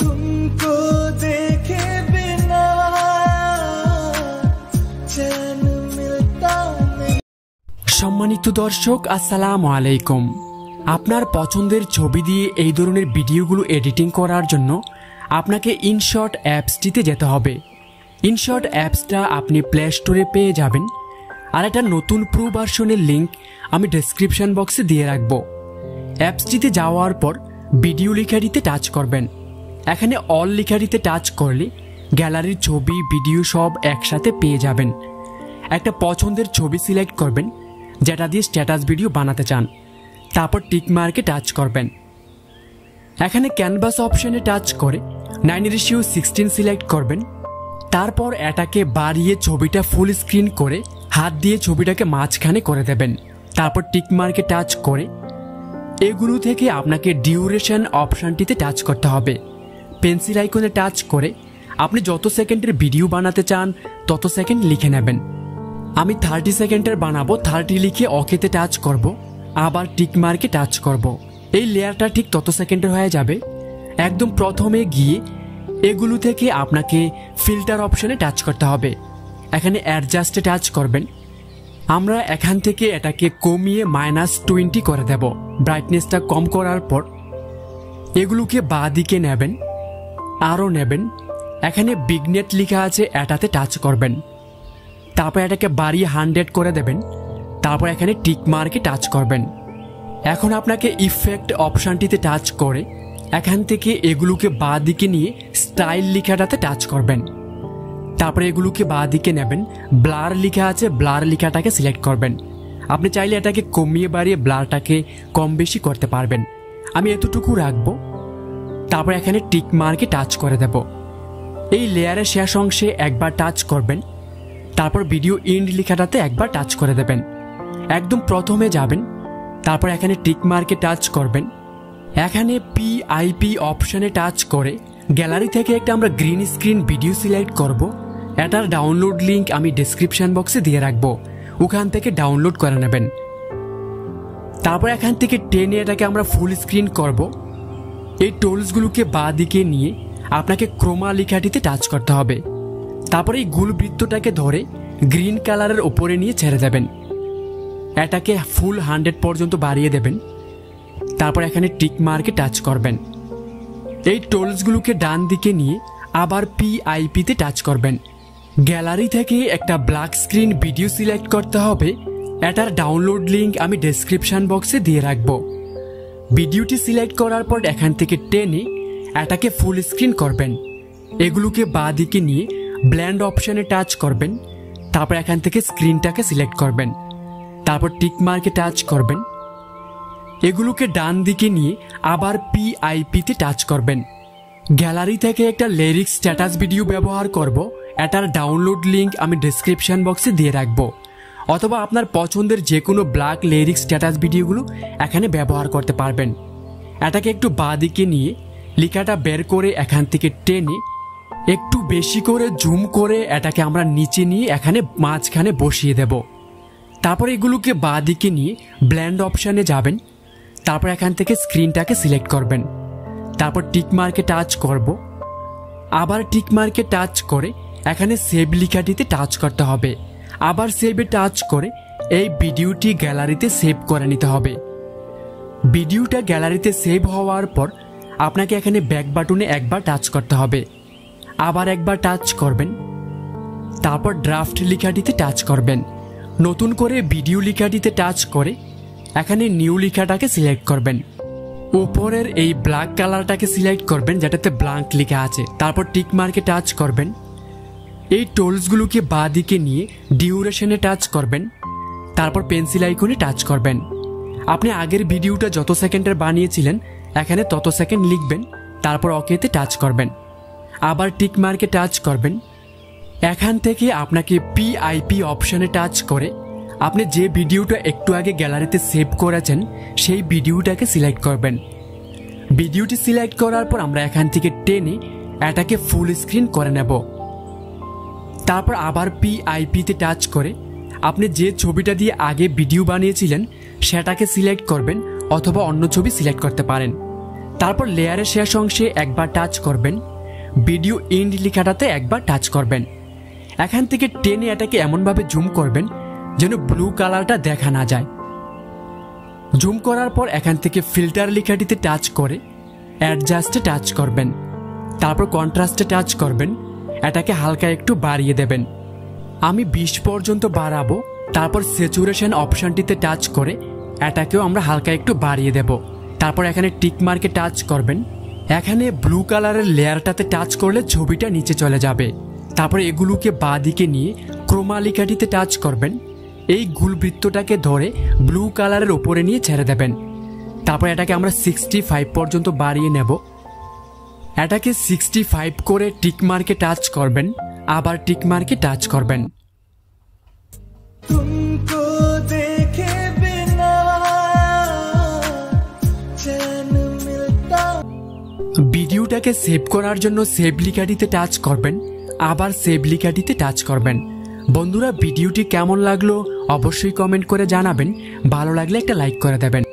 तुमको देखे बिना चैन मिलता नहीं। সম্মানিত দর্শক আসসালামু আলাইকুম। আপনার পছন্দের ছবি দিয়ে এই ধরনের ভিডিওগুলো এডিটিং করার জন্য আপনাকে ইনশট অ্যাপসটিতে যেতে হবে। ইনশট অ্যাপসটা আপনি প্লে স্টোরে পেয়ে যাবেন, আর একটা নতুন প্রো ভার্সনের লিঙ্ক আমি ডেসক্রিপশন বক্সে দিয়ে রাখব। অ্যাপসটিতে যাওয়ার পর ভিডিও লেখাটিতে টাচ করবেন। এখানে অল লেখাটিতে টাচ করলে গ্যালারির ছবি ভিডিও সব একসাথে পেয়ে যাবেন। একটা পছন্দের ছবি সিলেক্ট করবেন যেটা দিয়ে স্ট্যাটাস ভিডিও বানাতে চান, তারপর টিক মার্কে টাচ করবেন। এখানে ক্যানভাস অপশনে টাচ করে 9:16 সিলেক্ট করবেন। তারপর এটাকে বাড়িয়ে ছবিটা ফুল স্ক্রিন করে হাত দিয়ে ছবিটাকে মাঝখানে করে দেবেন। তারপর টিক মার্কে টাচ করে এগুলো থেকে আপনাকে ডিউরেশন অপশনটিতে টাচ করতে হবে। পেন্সিল আইকনে টাচ করে আপনি যত সেকেন্ডের ভিডিও বানাতে চান তত সেকেন্ড লিখে নেবেন। আমি 30 সেকেন্ডের বানাবো, 30 লিখে ওকেতে টাচ করব, আবার টিক মার্কে টাচ করব। এই লেয়ারটা ঠিক তত সেকেন্ডের হয়ে যাবে। একদম প্রথমে গিয়ে এগুলো থেকে আপনাকে ফিল্টার অপশনে টাচ করতে হবে। এখানে অ্যাডজাস্টে টাচ করবেন। আমরা এখান থেকে এটাকে কমিয়ে -20 করে দেব। ব্রাইটনেসটা কম করার পর এগুলোকে বাঁ দিকে নেবেন, আরও নেবেন। এখানে বিগনেট লেখা আছে, এটাতে টাচ করবেন। তারপর এটাকে বাড়িয়ে 100 করে দেবেন। তারপর এখানে টিক মার্কে টাচ করবেন। এখন আপনাকে ইফেক্ট অপশনটিতে টাচ করে এখান থেকে এগুলোকে বাঁ দিকে নিয়ে স্টাইল লেখাটাতে টাচ করবেন। তারপরে এগুলোকে বাঁ দিকে নেবেন, ব্লার লেখা আছে, ব্লার লেখাটাকে সিলেক্ট করবেন। আপনি চাইলে এটাকে কমিয়ে বাড়িয়ে ব্লারটাকে কম বেশি করতে পারবেন। আমি এতটুকু রাখবো। তারপর এখানে টিক মার্কে টাচ করে দেব। এই লেয়ারের শেষ অংশে একবার টাচ করবেন। তারপর ভিডিও এন্ড লেখাটাতে একবার টাচ করে দেবেন। একদম প্রথমে যাবেন, তারপর এখানে টিক মার্কে টাচ করবেন। এখানে PIP অপশনে টাচ করে গ্যালারি থেকে একটা আমরা গ্রিন স্ক্রিন ভিডিও সিলেক্ট করব। এটার ডাউনলোড লিঙ্ক আমি ডেসক্রিপশন বক্সে দিয়ে রাখবো, ওখান থেকে ডাউনলোড করে নেবেন। তারপর এখান থেকে টেনে এটাকে আমরা ফুল স্ক্রিন করব। এই টোলসগুলোকে বাঁ দিকে নিয়ে আপনাকে ক্রোমা লেখাটিতে টাচ করতে হবে। তারপরে এই গোল বৃত্তটাকে ধরে গ্রিন কালারের উপরে নিয়ে ছেড়ে দেবেন। এটাকে ফুল 100 পর্যন্ত বাড়িয়ে দেবেন। তারপর এখানে টিক মার্কে টাচ করবেন। এই টোলসগুলোকে ডান দিকে নিয়ে আবার PIP-তে টাচ করবেন। গ্যালারি থেকে একটা ব্ল্যাক স্ক্রিন ভিডিও সিলেক্ট করতে হবে। এটার ডাউনলোড লিঙ্ক আমি ডেসক্রিপশন বক্সে দিয়ে রাখবো। ভিডিওটি সিলেক্ট করার পর এখান থেকে টেনে এটাকে ফুল স্ক্রিন করবেন। এগুলোকে বাঁ দিকে নিয়ে ব্লেন্ড অপশনে টাচ করবেন। তারপর এখান থেকে স্ক্রিনটাকে সিলেক্ট করবেন। তারপর টিক মার্কে টাচ করবেন। এগুলোকে ডান দিকে নিয়ে আবার PIP-তে টাচ করবেন। গ্যালারি থেকে একটা লিরিক্স স্ট্যাটাস ভিডিও ব্যবহার করব। এটার ডাউনলোড লিঙ্ক আমি ডেসক্রিপশন বক্সে দিয়ে রাখবো, অথবা আপনার পছন্দের যে কোনো ব্ল্যাক লিরিক্স স্ট্যাটাস ভিডিওগুলো এখানে ব্যবহার করতে পারবেন। এটাকে একটু বাঁ দিকে নিয়ে লেখাটা বের করে এখান থেকে টেনে একটু বেশি করে জুম করে এটাকে আমরা নিচে নিয়ে এখানে মাঝখানে বসিয়ে দেব। তারপর এগুলোকে বাঁ দিকে নিয়ে ব্লেন্ড অপশানে যাবেন। তারপর এখান থেকে স্ক্রিনটাকে সিলেক্ট করবেন। তারপর টিক মার্কে টাচ করব। আবার টিক মার্কে টাচ করে এখানে সেভ লেখাটিতে টাচ করতে হবে। আবার সেভে টাচ করে এই ভিডিওটি গ্যালারিতে সেভ করে নিতে হবে। ভিডিওটা গ্যালারিতে সেভ হওয়ার পর আপনাকে এখানে ব্যাক বাটনে একবার টাচ করতে হবে। আবার একবার টাচ করবেন। তারপর ড্রাফট লেখাটিতে টাচ করবেন। নতুন করে ভিডিও লেখাটিতে টাচ করে এখানে নিউ লেখাটাকে সিলেক্ট করবেন। উপরের এই ব্ল্যাক কালারটাকে সিলেক্ট করবেন যেটাতে ব্ল্যাঙ্ক লেখা আছে। তারপর টিক মার্কে টাচ করবেন। এই টোলসগুলোকে বাঁ দিকে নিয়ে ডিউরেশনে টাচ করবেন। তারপর পেন্সিল আইকনে টাচ করবেন। আপনি আগের ভিডিওটা যত সেকেন্ডের বানিয়েছিলেন এখানে তত সেকেন্ড লিখবেন। তারপর ওকেতে টাচ করবেন। আবার টিক মার্কে টাচ করবেন। এখান থেকে আপনাকে PIP অপশনে টাচ করে আপনি যে ভিডিওটা একটু আগে গ্যালারিতে সেভ করেছেন সেই ভিডিওটাকে সিলেক্ট করবেন। ভিডিওটি সিলেক্ট করার পর আমরা এখান থেকে টেনে এটাকে ফুল স্ক্রিন করে নেব। তারপর আবার PIP-তে টাচ করে আপনি যে ছবিটা দিয়ে আগে ভিডিও বানিয়েছিলেন সেটাকে সিলেক্ট করবেন, অথবা অন্য ছবি সিলেক্ট করতে পারেন। তারপর লেয়ারের শেষ অংশে একবার টাচ করবেন, ভিডিও এন্ড লেখাটাতে একবার টাচ করবেন। এখান থেকে টেনে এটাকে এমনভাবে জুম করবেন যেন ব্লু কালারটা দেখা না যায়। জুম করার পর এখান থেকে ফিল্টার লেখাটিতে টাচ করে অ্যাডজাস্টে টাচ করবেন, তারপর কন্ট্রাস্টে টাচ করবেন, এটাকে হালকা একটু বাড়িয়ে দেবেন। আমি 20 পর্যন্ত বাড়াবো, তারপর স্যাচুরেশন অপশনটিতে টাচ করে এটাকেও আমরা হালকা একটু বাড়িয়ে দেব। তারপর এখানে টিক মার্কে টাচ করবেন, এখানে ব্লু কালারের লেয়ারটাতে টাচ করলে ছবিটা নিচে চলে যাবে। তারপর এগুলোকে বাঁ দিকে নিয়ে ক্রোমা লেখাটিতে টাচ করবেন, এই গুলবৃত্তটাকে ধরে ব্লু কালারের উপরে নিয়ে ছেড়ে দেবেন। তারপর এটাকে আমরা 65 পর্যন্ত বাড়িয়ে নেব। এটাকে 65 করে টিক মার্কে টাচ করবেন, আবার টিক মার্কে টাচ করবেন। तुमको देखे बिना चैन मिलता। ভিডিওটাকে সেভ করার জন্য সেভ লেখাটিতে টাচ করবেন, আবার সেভ লেখাটিতে টাচ করবেন। বন্ধুরা, ভিডিওটি কেমন লাগলো অবশ্যই কমেন্ট করে জানাবেন, ভালো লাগলে একটা লাইক করে দেবেন।